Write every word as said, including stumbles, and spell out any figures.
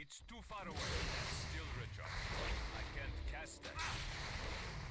It's too far away. Still recharged. I can't cast that.